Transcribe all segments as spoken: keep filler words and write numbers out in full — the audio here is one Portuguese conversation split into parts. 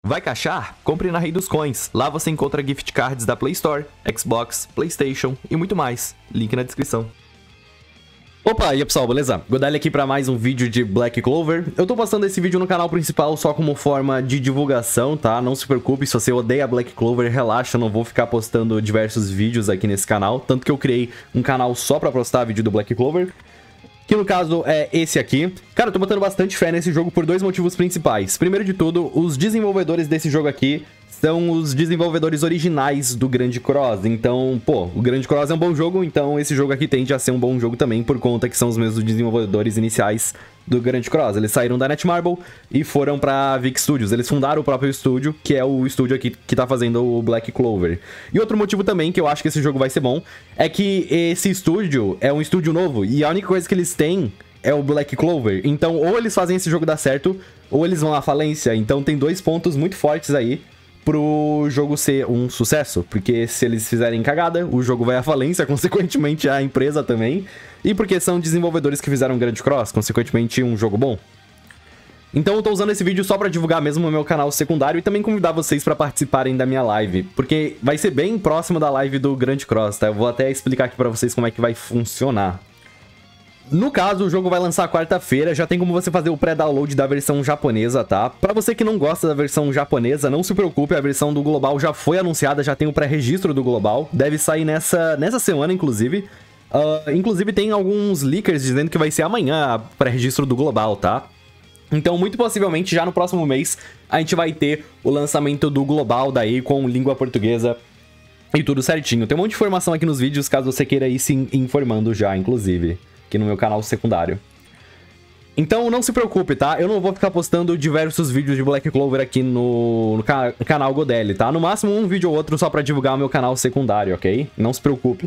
Vai caixar? Compre na Rei dos Coins. Lá você encontra gift cards da Play Store, Xbox, PlayStation e muito mais. Link na descrição. Opa, e aí pessoal, beleza? Godali aqui pra mais um vídeo de Black Clover. Eu tô postando esse vídeo no canal principal só como forma de divulgação, tá? Não se preocupe, se você odeia Black Clover, relaxa, eu não vou ficar postando diversos vídeos aqui nesse canal. Tanto que eu criei um canal só pra postar vídeo do Black Clover, que no caso é esse aqui. Cara, eu tô botando bastante fé nesse jogo por dois motivos principais. Primeiro de tudo, os desenvolvedores desse jogo aqui são os desenvolvedores originais do Grand Cross. Então, pô, o Grand Cross é um bom jogo, então esse jogo aqui tende a ser um bom jogo também, por conta que são os mesmos desenvolvedores iniciais do Grand Cross. Eles saíram da Netmarble e foram pra Vic Studios. Eles fundaram o próprio estúdio, que é o estúdio aqui que tá fazendo o Black Clover. E outro motivo também, que eu acho que esse jogo vai ser bom, é que esse estúdio é um estúdio novo, e a única coisa que eles têm é o Black Clover. Então, ou eles fazem esse jogo dar certo, ou eles vão à falência. Então tem dois pontos muito fortes aí pro jogo ser um sucesso, porque se eles fizerem cagada, o jogo vai à falência, consequentemente a empresa também, e porque são desenvolvedores que fizeram Grand Cross, consequentemente um jogo bom. Então eu tô usando esse vídeo só pra divulgar mesmo o meu canal secundário e também convidar vocês pra participarem da minha live, porque vai ser bem próximo da live do Grand Cross, tá? Eu vou até explicar aqui pra vocês como é que vai funcionar. No caso, o jogo vai lançar quarta-feira, já tem como você fazer o pré-download da versão japonesa, tá? Pra você que não gosta da versão japonesa, não se preocupe, a versão do Global já foi anunciada, já tem o pré-registro do Global, deve sair nessa, nessa semana, inclusive. Uh, inclusive tem alguns leakers dizendo que vai ser amanhã o pré-registro do Global, tá? Então, muito possivelmente, já no próximo mês, a gente vai ter o lançamento do Global daí, com língua portuguesa e tudo certinho. Tem um monte de informação aqui nos vídeos, caso você queira ir se informando já, inclusive, aqui no meu canal secundário. Então não se preocupe, tá? Eu não vou ficar postando diversos vídeos de Black Clover aqui no, no ca canal Godeli, tá? No máximo um vídeo ou outro só pra divulgar o meu canal secundário, ok? Não se preocupe.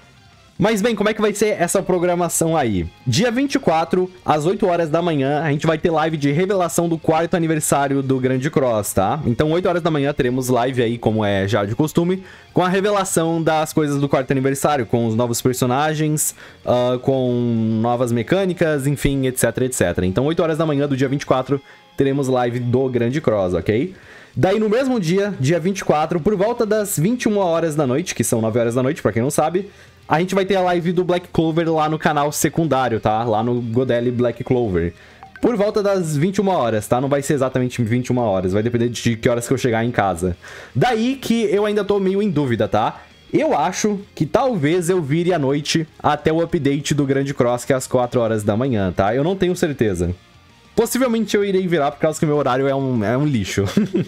Mas bem, como é que vai ser essa programação aí? Dia vinte e quatro, às oito horas da manhã, a gente vai ter live de revelação do quarto aniversário do Grand Cross, tá? Então, oito horas da manhã, teremos live aí, como é já de costume, com a revelação das coisas do quarto aniversário, com os novos personagens, uh, com novas mecânicas, enfim, etc, etcétera. Então, oito horas da manhã do dia vinte e quatro, teremos live do Grand Cross, ok? Daí, no mesmo dia, dia vinte e quatro, por volta das vinte e uma horas da noite, que são nove horas da noite, pra quem não sabe, a gente vai ter a live do Black Clover lá no canal secundário, tá? Lá no Godeli Black Clover. Por volta das vinte e uma horas, tá? Não vai ser exatamente vinte e uma horas, vai depender de que horas que eu chegar em casa. Daí que eu ainda tô meio em dúvida, tá? Eu acho que talvez eu vire à noite até o update do Grand Cross, que é às quatro horas da manhã, tá? Eu não tenho certeza. Possivelmente eu irei virar por causa que o meu horário é um, é um lixo.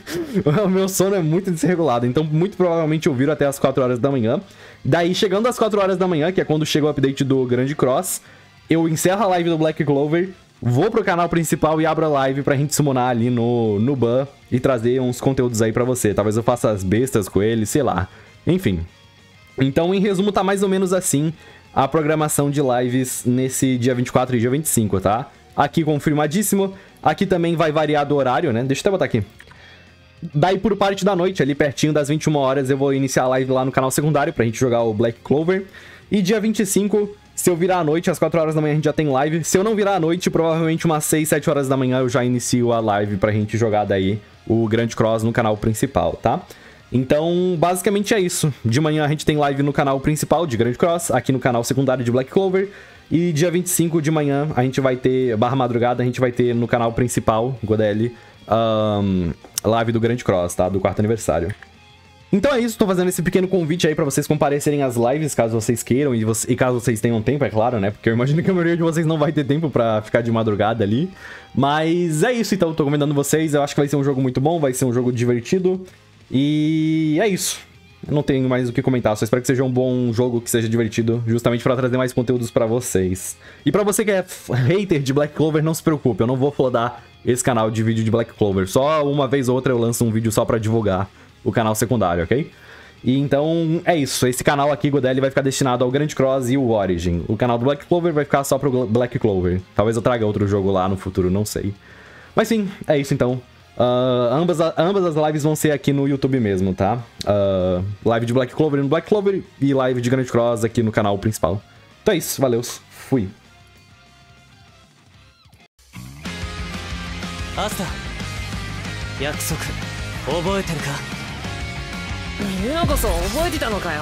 O meu sono é muito desregulado, então muito provavelmente eu viro até as quatro horas da manhã. Daí, chegando às quatro horas da manhã, que é quando chega o update do Grand Cross, eu encerro a live do Black Clover, vou pro canal principal e abro a live pra gente summonar ali no, no ban e trazer uns conteúdos aí pra você. Talvez eu faça as bestas com ele, sei lá. Enfim. Então, em resumo, tá mais ou menos assim a programação de lives nesse dia vinte e quatro e dia vinte e cinco, tá? Aqui confirmadíssimo. Aqui também vai variar do horário, né? Deixa eu até botar aqui. Daí, por parte da noite, ali pertinho das vinte e uma horas, eu vou iniciar a live lá no canal secundário pra gente jogar o Black Clover. E dia vinte e cinco, se eu virar à noite, às quatro horas da manhã a gente já tem live. Se eu não virar à noite, provavelmente umas seis, sete horas da manhã eu já inicio a live pra gente jogar daí o Grand Cross no canal principal, tá? Então, basicamente é isso. De manhã a gente tem live no canal principal de Grand Cross, aqui no canal secundário de Black Clover. E dia vinte e cinco de manhã a gente vai ter, barra madrugada, a gente vai ter no canal principal, Godeli, um, live do Grand Cross, tá? Do quarto aniversário. Então é isso, tô fazendo esse pequeno convite aí pra vocês comparecerem às lives, caso vocês queiram, e, você, e caso vocês tenham tempo, é claro, né? Porque eu imagino que a maioria de vocês não vai ter tempo pra ficar de madrugada ali. Mas é isso, então, tô convidando vocês, eu acho que vai ser um jogo muito bom, vai ser um jogo divertido. E é isso. Eu não tenho mais o que comentar, só espero que seja um bom jogo, que seja divertido, justamente pra trazer mais conteúdos pra vocês. E pra você que é hater de Black Clover, não se preocupe, eu não vou flodar esse canal de vídeo de Black Clover. Só uma vez ou outra eu lanço um vídeo só pra divulgar o canal secundário, ok? E então é isso, esse canal aqui, Godeli, vai ficar destinado ao Grand Cross e o Origin. O canal do Black Clover vai ficar só pro Black Clover. Talvez eu traga outro jogo lá no futuro, não sei. Mas sim, é isso então. Uh, ambas, ambas as lives vão ser aqui no YouTube mesmo, tá? Uh, live de Black Clover no Black Clover e live de Grand Cross aqui no canal principal. Então é isso, valeu, fui. Asta, 約束覚えてるか？今こそ覚えてたのかよ。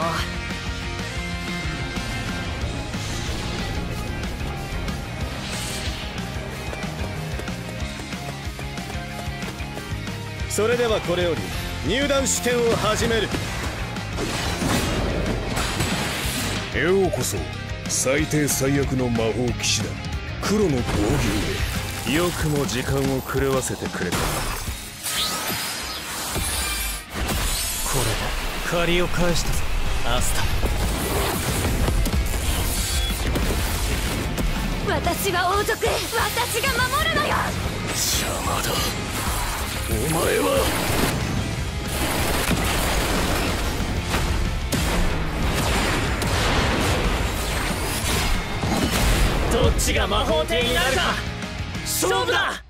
それではこれより入団試験を始める。 ようこそ最低最悪の魔法騎士団黒の闘牛へ。 よくも時間を狂わせてくれた。これで借りを返したぞアスタ。 私は王族、私が守るのよ。 邪魔だ。お前はどっちが魔法帝になるか勝負だ。